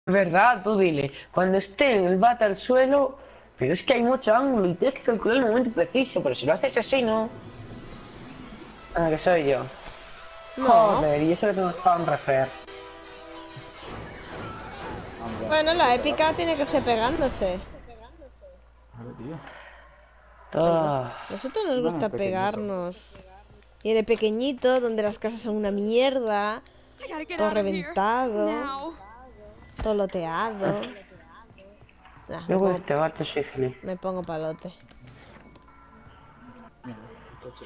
verdad, tú dile, cuando esté en el bate al suelo, pero es que hay mucho ángulo y tienes que calcular el momento preciso, pero si lo haces así, ¿no? Ah, que soy yo. No. Joder, y eso que tengo spam refer. Anda. Bueno, la épica tiene que ser pegándose. A ver, tío. A Ah, nosotros nos Bueno, gusta pequeño eso. pegarnos. Y en el pequeñito, donde las casas son una mierda, I gotta get todo out of here. reventado, Now. todo loteado. Nah, yo con este bate soy feliz. me pongo palote. Mierda, el coche.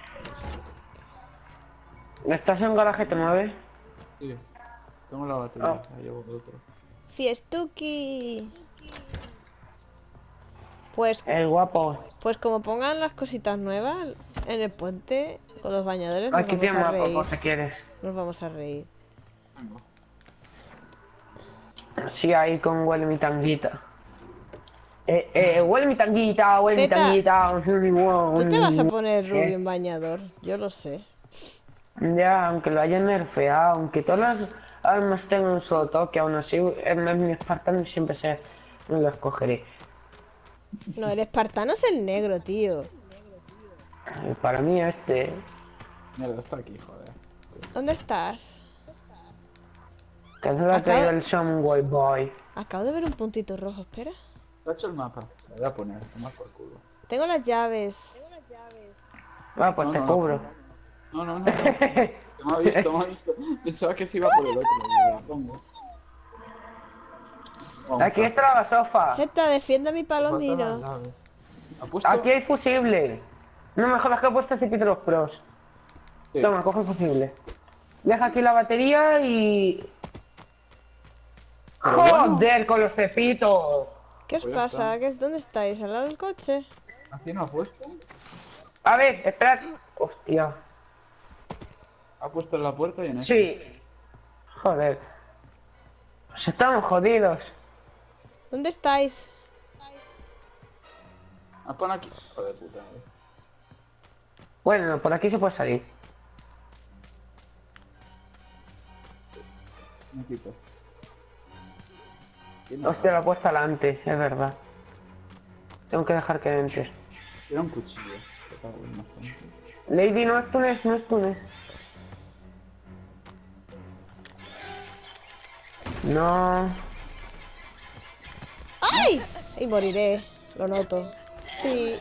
¿Estás en garaje, te mueves? Sí, tengo la batería, Ah, la llevo por otro. Fiestuki. Pues, el guapo. pues como pongan las cositas nuevas en el puente con los bañadores, nos Aquí vamos tiene a mapa reír. por si quieres. Nos vamos a reír. Vengo. Sí, ahí con huele mi tanguita. Huele mi tanguita, huele mi Zeta, tanguita. tú te vas a poner rubio ¿Qué? en bañador, yo lo sé. Ya, aunque lo hayan nerfeado, aunque todas las armas tengan un solo toque, aún así, mi espartano siempre no lo escogeré. No, el espartano es el negro, tío. Para mí este... Mierda, está aquí, joder. ¿Dónde estás? Que se lo ha traído el Someway Boy. Acabo de ver un puntito rojo, espera. ¿Te ha hecho el mapa? Lo voy a poner, toma por culo. Tengo las llaves. Ah, pues No, te no, cubro. No, no, no, no. Que me ha visto, me ha visto. Pensaba que se iba por el otro, y la pongo. Vamos, Aquí está la basofa. Zeta, defienda a mi faltan las palomino. llaves. ¿Ha puesto? Aquí hay fusible. No me jodas que he puesto Cepito los Pros. Sí. Toma, coge el fusible. Deja aquí la batería y... Pero bueno. ¡Joder con los cepitos! ¿Qué os Pues ya pasa? está. ¿Dónde estáis? ¿Al lado del coche? ¿Aquí no ha puesto? A ver, esperad. Hostia. Ha puesto en la puerta y en esta. Sí. Joder. Pues estamos jodidos. ¿Dónde estáis? Ah, pon aquí. Joder, puta. Bueno, por aquí se puede salir. Me quito. ¿Quién era? Hostia, la he puesto adelante, es verdad. Tengo que dejar que entre. Era un cuchillo. Que cago en bastante. Lady, no es Túnez, no es Túnez. No. ¡Ay! Y moriré. Lo noto. Sí.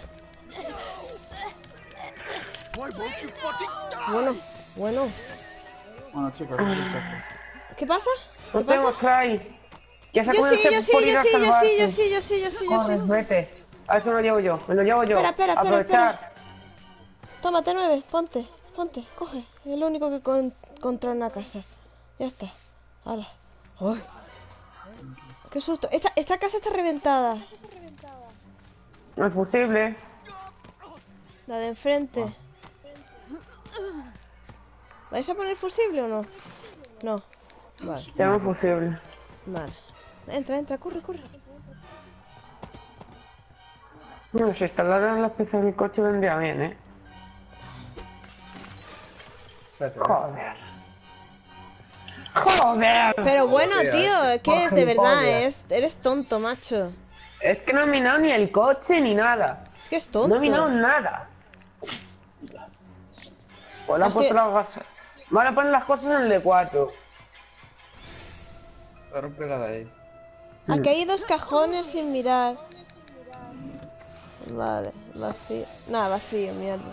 Bueno, bueno. Bueno, chicos, chicos. ¿Qué pasa? No ¿Qué pasa? tengo try. Ya se Yo puede sí, yo sí, por yo ir a sí, yo sí, yo salvarse. sí, yo sí, yo sí, yo Corre, sí. vete. A eso me lo llevo yo, me lo llevo yo. Espera. Aprovechar. Tómate 9, ponte, coge. Es lo único que encontró en la casa. Ya está. Hala. ¡Ay! ¡Qué susto! Esta casa está reventada. No es posible. La de enfrente. ¿Vais a poner fusible o no? No. Vale, Ya no es posible. vale. Entra, corre. Bueno, si instalaran las piezas del coche vendría bien, ¿eh? Espérate. Joder. ¡Joder! Pero bueno, tío, es que Por de verdad gilipollas. eres tonto, macho. Es que no he minado ni el coche ni nada. Es que es No tonto. he minado nada. Pues le han Así- puesto las gas... Van a poner las cosas en el D4. La rompe la de ahí. Aquí hay dos cajones sin mirar. Vale, vacío. Nada, vacío, mierda.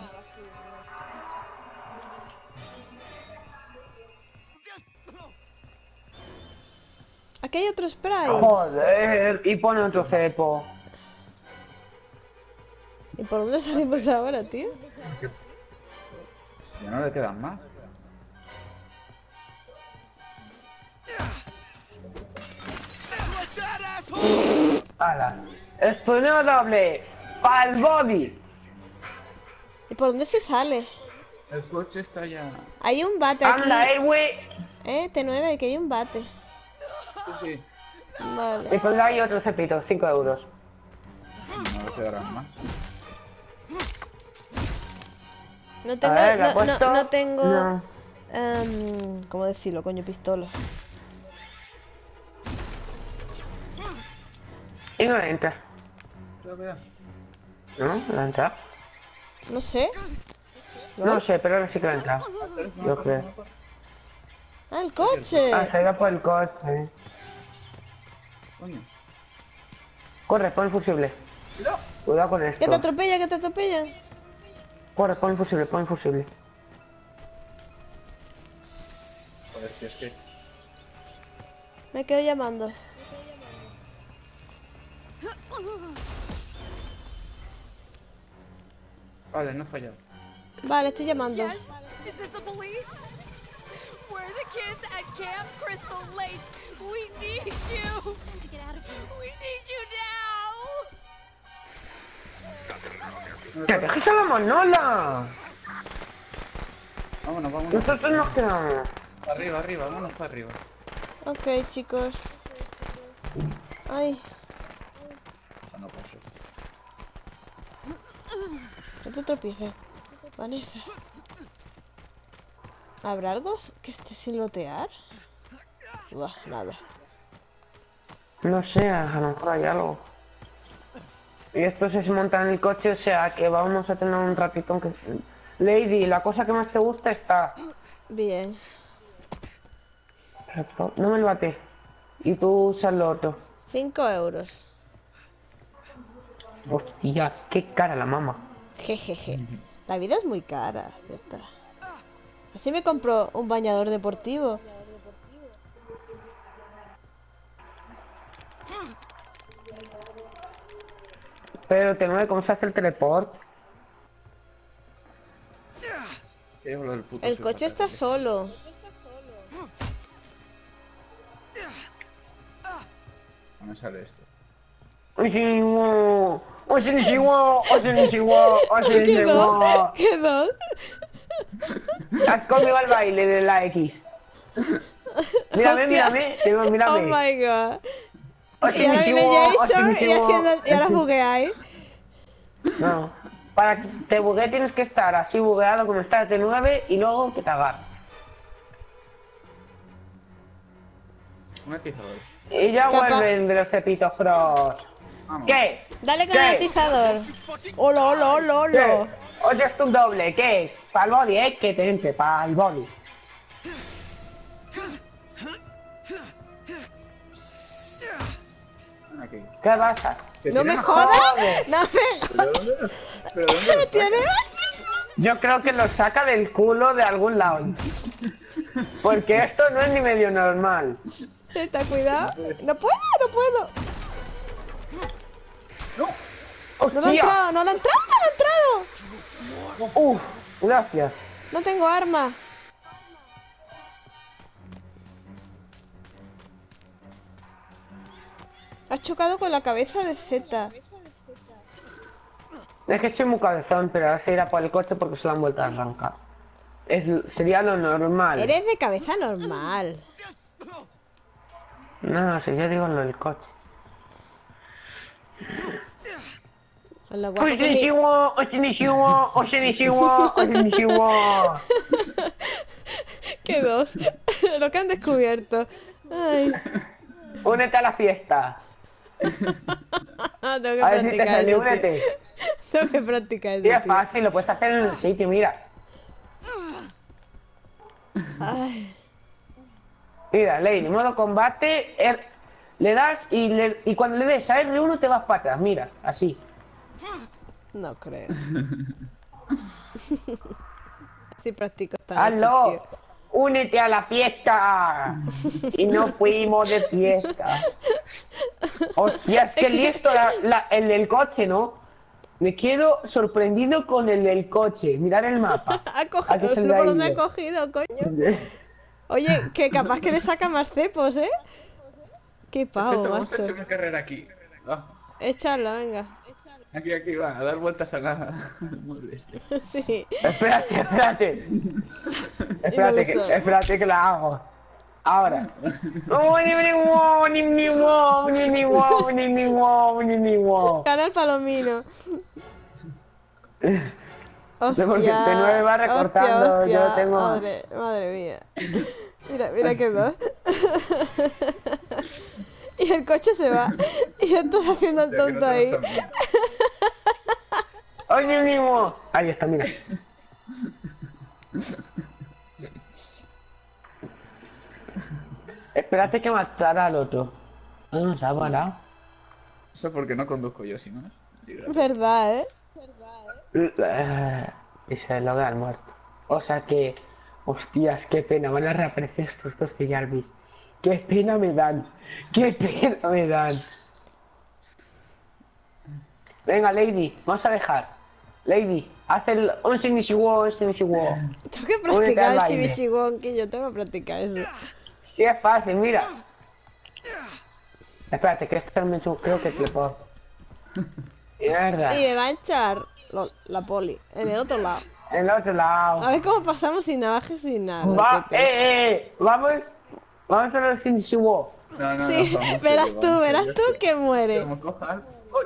Aquí hay otro spray. Joder, y pone otro cepo. ¿Y por dónde salimos ahora, tío? Ya no le quedan más. ¡Hala! ¡Estoneo doble! ¡Pa'l body! ¿Y por dónde se sale? El coche está ya. Hay un bate aquí. ¡Anda, güey! T9, que hay un bate. Sí. Vale. Y pondrá ahí otro cepito, 5 euros. No le quedarán más. No tengo. A ver, ¿la he No, puesto? no tengo. No. ¿Cómo decirlo, coño? Pistola. Y no entra. Cuidado. ¿No? ¿No entra? No sé. No sé, pero ahora sí que va a entrar. Yo creo. ¡Ah, el coche! Ah, se ha ido por el coche. Coño. Corre, pon el fusible. Cuidado con esto. ¡Que te atropella, que te atropella! Corre, pon el fusible, pon el fusible. Joder, si es que... Me quedo llamando. Vale, no he fallado. Vale, estoy llamando. Yes? Is this the police? We're the kids at Camp Crystal Lake. We need you. Time to get out of here. We need you now. ¡Que dejes a la manola! Vámonos. Nosotros nos quedamos. Arriba, vámonos para arriba. Ok, chicos. Ay, No paso. no te tropieces. Vanessa. ¿Habrá algo que esté sin lotear? Buah, nada. No sé, a lo mejor hay algo. Y esto se monta en el coche, o sea que vamos a tener un ratito aunque... Lady, la cosa que más te gusta está... Bien. No me lo bate. Y tú usas lo otro. 5 euros. Hostia, qué cara la mamá. Jejeje. La vida es muy cara. Ya está. Así me compro un bañador deportivo. Pero T9, ¿cómo se hace el teleport? El coche está solo. ¿Dónde sale esto? ¿Qué dos? ¿Qué dos? Has conmigo al baile de la X. Mírame, Oh mírame. my god. Y ahora viene Jason y ahora bugueáis. No. Para que te buguee tienes que estar así bugueado como estás de 9 y luego que te agarre. Un atizador. Y ya Capaz- vuelven de los cepitos cross. Vamos. ¿Qué? Dale con ¿Qué? el atizador. Hola, hola, hola, ¿Qué? hola. Oye, es un doble, ¿qué? Pa'l body, que te entre, pa'l body. Aquí. ¿Qué pasa? ¿Que No tiene me más- jodas. Joder. No me ¿Pero dónde lo tiene. Yo creo que lo saca del culo de algún lado. Porque esto no es ni medio normal. Está cuidado. No puedo, no puedo. No. No lo ha ¡Hostia! entrado, no lo ha entrado, no lo ha entrado. ¡Uf! Gracias. No tengo arma. Has chocado con la cabeza de Z. Es que soy muy cabezón, pero ahora se irá por el coche porque se lo han vuelto a arrancar. Sería lo normal. Eres de cabeza normal. No, si yo digo lo del coche. Hola, guapo, que mi- ¿Qué dos? Lo que han descubierto. Ay. Únete a la fiesta. Tengo que A ver si te practicar sale, eso, únete. tío. Tengo que practicar eso, Sí, es tío. fácil, lo puedes hacer en el sitio, mira. Ay. Mira, Lady, modo combate, le das y cuando le des a R1 te vas para atrás, mira, así. No creo. Sí practico esta noche, ¡Hazlo! tío. ¡Únete a la fiesta! Y no fuimos de fiesta. Hostia, es que listo el del coche, ¿no? Me quedo sorprendido con el del coche. Mirad el mapa. Ha Aquí cogido, se le no, ha ¿por dónde ha ido. cogido, coño? Oye, que capaz que le saca más cepos, ¿eh? Qué pavo, Vamos a macho. echar una carrera aquí. Va. Échalo, venga. Aquí, va, a dar vueltas a la... al mueble este. Sí. Espérate. gustó. Espérate que la hago. Ahora. Canal Palomino. Porque T9 va recortando, yo hostia. tengo- Madre mía. Mira, mira qué dos. Y el coche se va. Y Y yo estoy haciendo el Ya que no tonto te ahí. vas tan bien. ¡Oye, mismo! Ahí está, mira. Espérate que matara al otro. Ah, no, se ha parado. Eso porque no conduzco yo, si no. Sí, gracias. Verdad, ¿eh? Y se lo da al muerto. O sea que... Hostias, qué pena. Van a reaparecer estos dos de Jarvis. Qué pena me dan. Qué pena me dan. Venga, Lady. Vamos a dejar. Lady, haz el... Un Shimishiguo, un Shimishiguo. Tengo que Únete al practicar el baile. Shibishigón, que yo tengo que practicar eso. Sí, es fácil, mira. Espérate, que esto también creo que te lo puedo. Mierda. Y me va a echar la poli, en el otro lado. En el otro A lado. ver cómo pasamos sin navajas sin nada. Va, loquete. vamos. Vamos a ver sin Shiwo. No, no, Sí, no, vamos, verás serio, tú, vamos, verás serio, tú serio. que muere. Como cojas.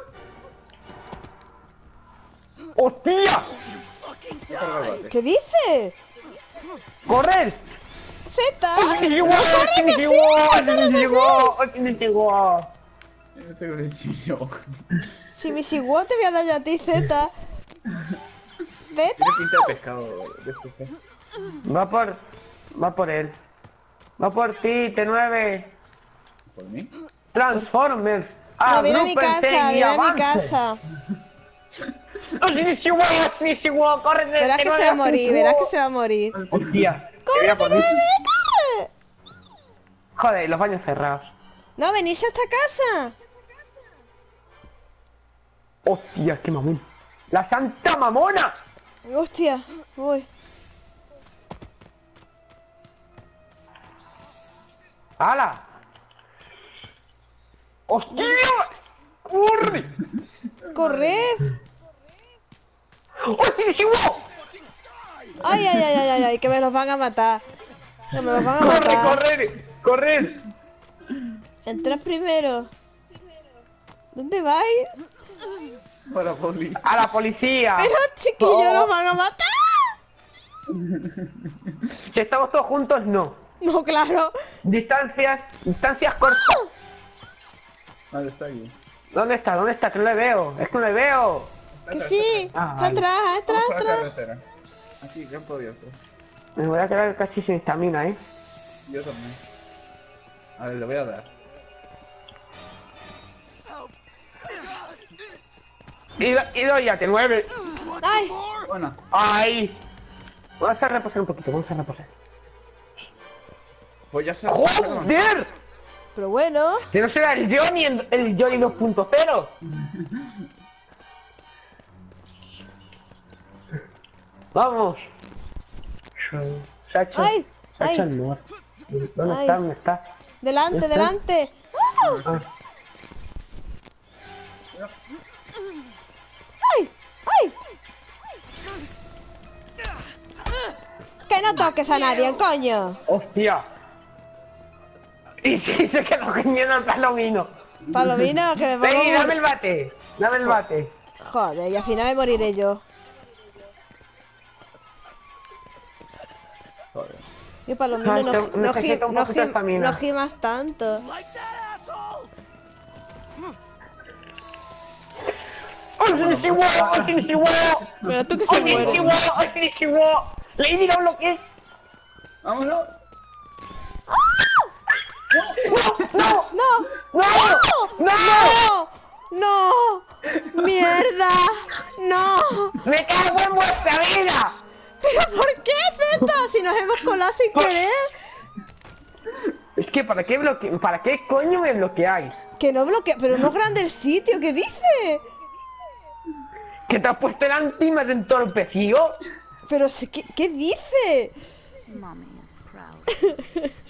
¡Hostia! Coja el rebote. ¿Qué dices? ¡Correr! ¡Zeta! ¡Shimishiguo! ¡Shimishiguo! Yo tengo el chillo. Si mi Shibishigón te voy a dar yo a ti, Zeta. ¿Zeta? Tiene pinta de pescado de este. Va por él. Va por ti, T9. ¿Por mí? Transformers. No, viene a mi Agrúpense casa, y viene a mi avancen. casa. ¡Oh, Shimishiguo! ¡Corre! Verás que se va a morir, verás que se va a morir. Hostia. ¡Corre, por mí. corre! Joder, los baños cerrados. No, venís a esta casa. Hostia, qué mamón. ¡La santa mamona! Hostia, uy. ¡Hala! ¡Hostia! ¡Corre! ¡Corred! ¡Hostia, Shiwo! Ay, ay, ay, ay, ay, que me los van a matar. Que me los van a ¡Corre, matar. correr! ¡Correr! Entra primero. ¿Dónde vais? Para poli. ¡A la policía! Pero chiquillos, nos van a matar. Si estamos todos juntos, no. No, claro. Distancias cortas. Vale, está aquí. ¿Dónde está? ¿Dónde está? Que no le veo. Es que no le veo. Que sí. Ah, Está vale. atrás, atrás, Vamos a la atrás. carretera. Aquí, campo abierto. Me voy a quedar casi sin estamina, ¿eh? Yo también. A ver, le voy a dar. Y doy a T9. Ay, Bueno, ¡Ay! Vamos a reposar un poquito, vamos a reposar. pues ya se ¡Joder! pero bueno. Que no será el Johnny 2.0. Vamos. Se ha hecho, Ay, se ha hecho ay. el lugar. ¿Dónde Ay. está? ¿Dónde está? Delante, ¿Ya está? delante. Ah. ¡Ay! ¡Ay! Que no toques a nadie, coño. ¡Hostia! Y sí, se quedó comiendo el palomino. Palomino, que me pongo... Ven, dame el bate. Dame el bate. Joder, y al final me moriré yo. Joder. Y Palomino Ay, no, te- no, necesito un poquito de estamina. no gimas tanto. ¡Oh, Shinichiwo! Pero tú que se muere. ¡Oh, Shinichiwo! ¡Lady, no bloquees! ¡Vámonos! ¡No! ¡No! ¡No! ¡No! ¡No! ¡Mierda! ¡No! ¡Me cago en vuestra vida! ¿Pero por qué, Zeta? Si nos hemos colado sin querer. Es que, ¿para qué coño me bloqueáis? Que no bloquea... Pero no es grande el sitio, ¿qué dice? ¿Que te has puesto el anti y me has entorpecido? Pero, ¿qué dice? Mommy is proud.